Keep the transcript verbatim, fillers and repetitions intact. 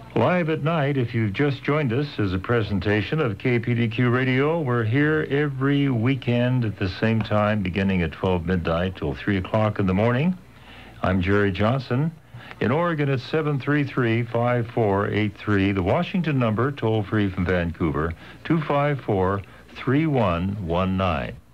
Live at night, if you've just joined us, is a presentation of K P D Q Radio. We're here every weekend at the same time, beginning at twelve midnight till three o'clock in the morning. I'm Jerry Johnson. In Oregon, it's seven three three, five four eight three. The Washington number, toll-free from Vancouver, two five four, three one one nine.